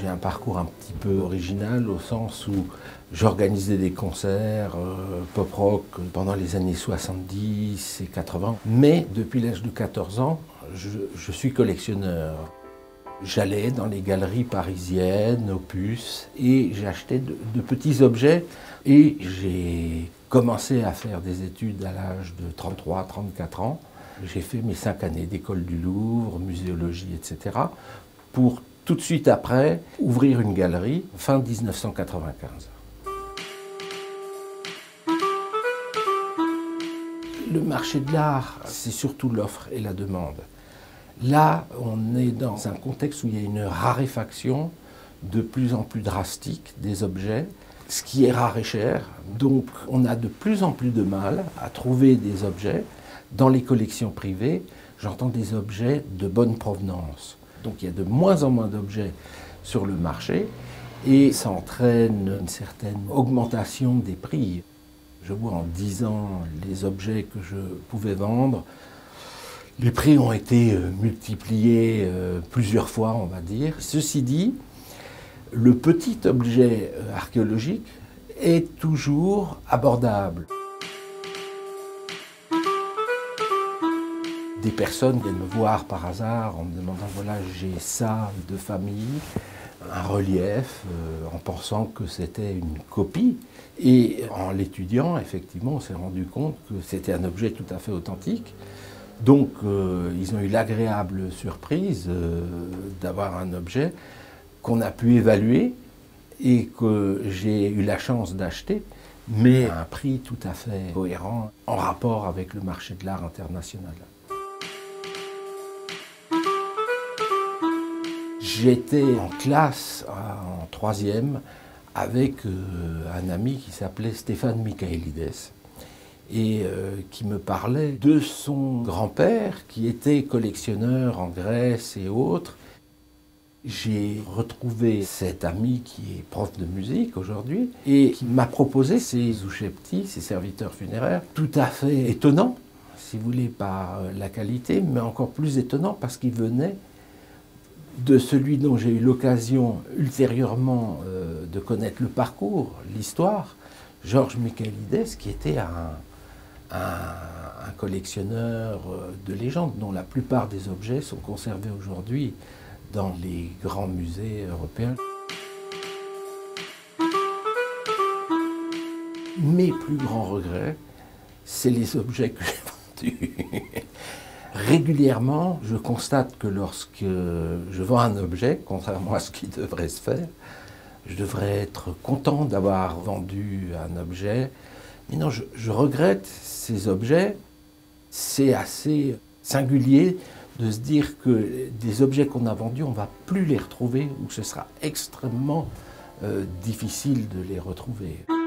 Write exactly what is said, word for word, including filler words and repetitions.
un parcours un petit peu original au sens où j'organisais des concerts euh, pop-rock pendant les années soixante-dix et quatre-vingts. Mais depuis l'âge de quatorze ans, je, je suis collectionneur. J'allais dans les galeries parisiennes, Opus, et j'achetais de, de petits objets. Et j'ai commencé à faire des études à l'âge de trente-trois, trente-quatre ans. J'ai fait mes cinq années d'école du Louvre, muséologie, et cetera, pour tout de suite après ouvrir une galerie, fin mille neuf cent quatre-vingt-quinze. Le marché de l'art, c'est surtout l'offre et la demande. Là, on est dans un contexte où il y a une raréfaction de plus en plus drastique des objets, ce qui est rare et cher. Donc, on a de plus en plus de mal à trouver des objets dans les collections privées. J'entends des objets de bonne provenance. Donc, il y a de moins en moins d'objets sur le marché et ça entraîne une certaine augmentation des prix. Je vois en dix ans les objets que je pouvais vendre. Les prix ont été multipliés plusieurs fois, on va dire. Ceci dit, le petit objet archéologique est toujours abordable. Des personnes viennent me voir par hasard en me demandant « voilà, j'ai ça de famille ». Un relief, euh, en pensant que c'était une copie. Et en l'étudiant, effectivement, on s'est rendu compte que c'était un objet tout à fait authentique. Donc, euh, ils ont eu l'agréable surprise euh, d'avoir un objet qu'on a pu évaluer et que j'ai eu la chance d'acheter, mais à un prix tout à fait cohérent, en rapport avec le marché de l'art international. J'étais en classe, en troisième, avec euh, un ami qui s'appelait Stéphane Michaelides et euh, qui me parlait de son grand-père qui était collectionneur en Grèce et autres. J'ai retrouvé cet ami qui est prof de musique aujourd'hui et qui m'a proposé ses zoucheptis, ses serviteurs funéraires, tout à fait étonnants, si vous voulez, par la qualité, mais encore plus étonnants parce qu'ils venaient de celui dont j'ai eu l'occasion ultérieurement euh, de connaître le parcours, l'histoire, Georges Michaelides, qui était un, un, un collectionneur de légende, dont la plupart des objets sont conservés aujourd'hui dans les grands musées européens. Mes plus grands regrets, c'est les objets que j'ai vendus. Régulièrement, je constate que lorsque je vends un objet, contrairement à ce qui devrait se faire, je devrais être content d'avoir vendu un objet. Mais non, je, je regrette ces objets. C'est assez singulier de se dire que des objets qu'on a vendus, on ne va plus les retrouver ou que ce sera extrêmement euh, difficile de les retrouver.